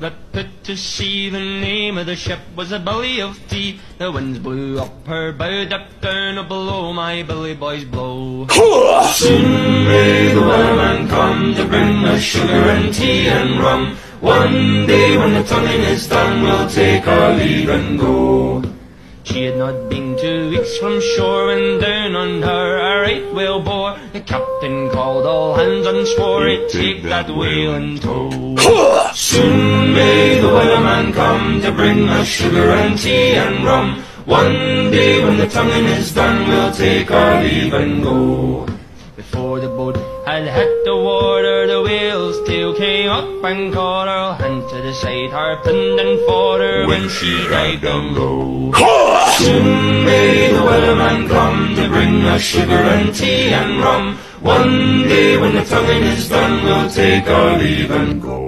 that put to sea. The name of the ship was a Billy of Tea. The winds blew up her bow, dipped down below, my Billy boys blow. Soon may the Wellerman come to bring us sugar and tea and rum. One day when the tonguing is done, we'll take our leave and go. She had not been 2 weeks from shore when down on her a right whale bore. The captain called all hands and swore he'd take that whale in tow. Soon may the Wellerman come to bring us sugar and tea and rum. One day when the tonguing is done, we'll take our leave and go. Before the boat had hit the water, the whale's tail came up and caught her. Hand to the side, harpooned and fought her when she dived down low. Soon may the Wellerman come to bring us sugar and tea and rum. One day when the tonguing is done, we'll take our leave and go.